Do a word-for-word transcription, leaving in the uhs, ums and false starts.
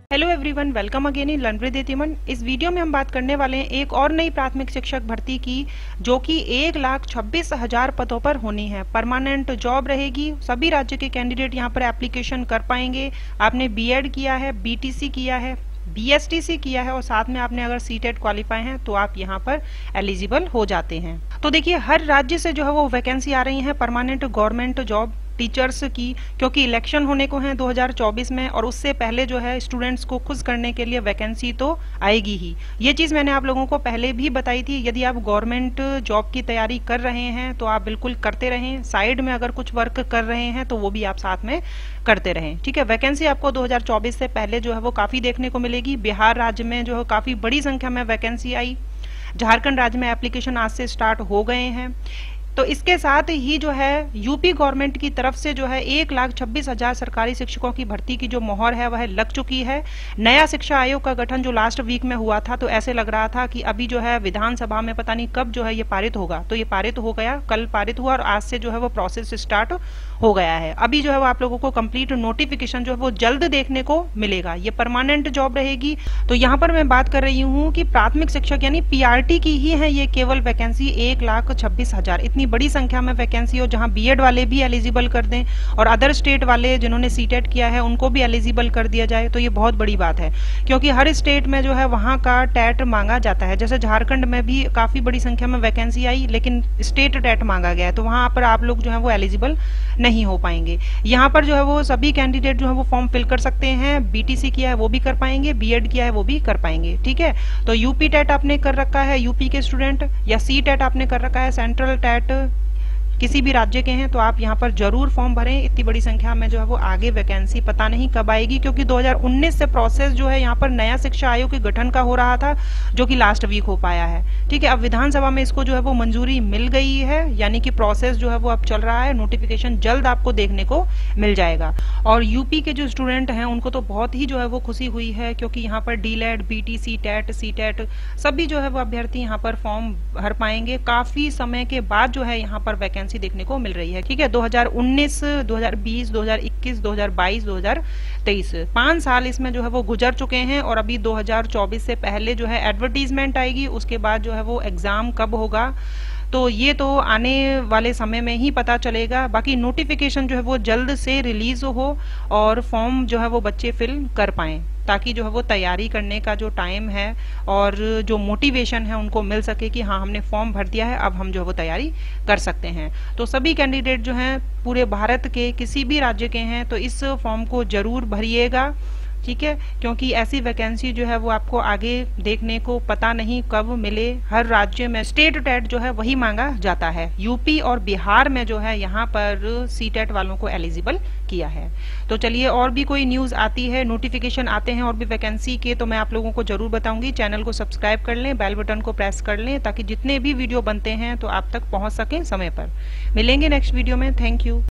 Hello everyone, welcome again in learn with Etiman. इस वीडियो में हम बात करने वाले हैं एक और नई प्राथमिक शिक्षक भर्ती की, जो कि एक लाख छब्बीस हजार पदों पर होनी है। परमानेंट जॉब रहेगी। सभी राज्य के कैंडिडेट यहाँ पर एप्लीकेशन कर पाएंगे। आपने बीएड किया है, बीटीसी किया है, बीएसटीसी किया है और साथ में आपने अगर सीटेट क्वालिफाई हैं तो आप यहाँ पर एलिजिबल हो जाते हैं। तो देखिए, हर राज्य से जो है वो वैकेंसी आ रही है परमानेंट गवर्नमेंट जॉब टीचर्स की, क्योंकि इलेक्शन होने को है दो हज़ार चौबीस में और उससे पहले जो है स्टूडेंट्स को खुश करने के लिए वैकेंसी तो आएगी ही। ये चीज़ मैंने आप लोगों को पहले भी बताई थी। यदि आप गवर्नमेंट जॉब की तैयारी कर रहे हैं तो आप बिल्कुल करते रहें। साइड में अगर कुछ वर्क कर रहे हैं तो वो भी आप साथ में करते रहें, ठीक है। वैकेंसी आपको दो हज़ार चौबीस से पहले जो है वो काफ़ी देखने को मिलेगी। बिहार राज्य में जो है काफ़ी बड़ी संख्या में वैकेंसी आई। झारखंड राज्य में एप्लीकेशन आज से स्टार्ट हो गए हैं। तो इसके साथ ही जो है यूपी गवर्नमेंट की तरफ से जो है एक लाख छब्बीस हजार सरकारी शिक्षकों की भर्ती की जो मोहर है वह लग चुकी है। नया शिक्षा आयोग का गठन जो लास्ट वीक में हुआ था, तो ऐसे लग रहा था कि अभी जो है विधानसभा में पता नहीं कब जो है ये पारित होगा। तो ये पारित हो गया, कल पारित हुआ और आज से जो है वो प्रोसेस स्टार्ट हो गया है। अभी जो है वो आप लोगों को कंप्लीट नोटिफिकेशन जो है वो जल्द देखने को मिलेगा। ये परमानेंट जॉब रहेगी। तो यहाँ पर मैं बात कर रही हूँ कि प्राथमिक शिक्षक यानी पीआरटी की ही है ये केवल वैकेंसी एक लाख छब्बीस हजार। इतनी बड़ी संख्या में वैकेंसी हो जहां बीएड वाले भी एलिजिबल कर दें और अदर स्टेट वाले जिन्होंने सीटेट किया है उनको भी एलिजिबल कर दिया जाए, तो ये बहुत बड़ी बात है। क्योंकि हर स्टेट में जो है वहां का टेट मांगा जाता है। जैसे झारखंड में भी काफी बड़ी संख्या में वैकेंसी आई, लेकिन स्टेट टेट मांगा गया है, तो वहां पर आप लोग जो है वो एलिजिबल नहीं हो पाएंगे। यहाँ पर जो है वो सभी कैंडिडेट जो है वो फॉर्म फिल कर सकते हैं। बीटीसी किया है वो भी कर पाएंगे, बीएड किया है वो भी कर पाएंगे, ठीक है। तो यूपी टेट आपने कर रखा है यूपी के स्टूडेंट, या सी टेट आपने कर रखा है सेंट्रल टेट किसी भी राज्य के हैं, तो आप यहाँ पर जरूर फॉर्म भरें। इतनी बड़ी संख्या में जो है वो आगे वैकेंसी पता नहीं कब आएगी, क्योंकि दो हज़ार उन्नीस से प्रोसेस जो है यहाँ पर नया शिक्षा आयोग के गठन का हो रहा था, जो कि लास्ट वीक हो पाया है, ठीक है। अब विधानसभा में इसको जो है वो मंजूरी मिल गई है, यानी कि प्रोसेस जो है वो अब चल रहा है। नोटिफिकेशन जल्द आपको देखने को मिल जाएगा। और यूपी के जो स्टूडेंट हैं उनको तो बहुत ही जो है वो खुशी हुई है, क्योंकि यहाँ पर डीलेट, बीटीसी, टेट, सीटेट सभी जो है वो अभ्यर्थी यहाँ पर फॉर्म भर पाएंगे। काफी समय के बाद जो है यहाँ पर वैकेंसी देखने को मिल रही है, ठीक है। दो हज़ार उन्नीस, दो हज़ार बीस, दो हज़ार इक्कीस, दो हज़ार बाईस, दो हज़ार तेईस पांच साल इसमें जो है वो गुजर चुके हैं और अभी दो हज़ार चौबीस से पहले जो है एडवर्टीजमेंट आएगी। उसके बाद जो है वो एग्जाम कब होगा तो ये तो आने वाले समय में ही पता चलेगा। बाकी नोटिफिकेशन जो है वो जल्द से रिलीज हो और फॉर्म जो है वो बच्चे फिल कर पाएं, ताकि जो है वो तैयारी करने का जो टाइम है और जो मोटिवेशन है उनको मिल सके कि हाँ हमने फॉर्म भर दिया है, अब हम जो है वो तैयारी कर सकते हैं। तो सभी कैंडिडेट जो हैं पूरे भारत के किसी भी राज्य के हैं तो इस फॉर्म को जरूर भरिएगा, ठीक है। क्योंकि ऐसी वैकेंसी जो है वो आपको आगे देखने को पता नहीं कब मिले। हर राज्य में स्टेट टेट जो है वही मांगा जाता है। यूपी और बिहार में जो है यहाँ पर सी टेट वालों को एलिजिबल किया है। तो चलिए, और भी कोई न्यूज आती है, नोटिफिकेशन आते हैं और भी वैकेंसी के, तो मैं आप लोगों को जरूर बताऊंगी। चैनल को सब्सक्राइब कर लें, बेल बटन को प्रेस कर लें, ताकि जितने भी वीडियो बनते हैं तो आप तक पहुंच सकें समय पर। मिलेंगे नेक्स्ट वीडियो में। Thank you.